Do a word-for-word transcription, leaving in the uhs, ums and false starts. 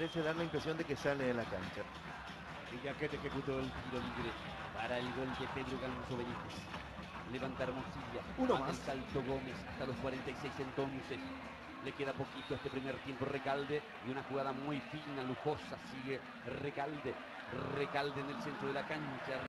parece dar la impresión de que sale de la cancha. Villaquete ejecutó el tiro libre para el gol de Pedro Galmuso Benítez. Levanta Hermosilla. Uno Mata más. el salto Gómez hasta los cuarenta y seis entonces. Le queda poquito este primer tiempo Recalde y una jugada muy fina, lujosa. Sigue Recalde. Recalde en el centro de la cancha.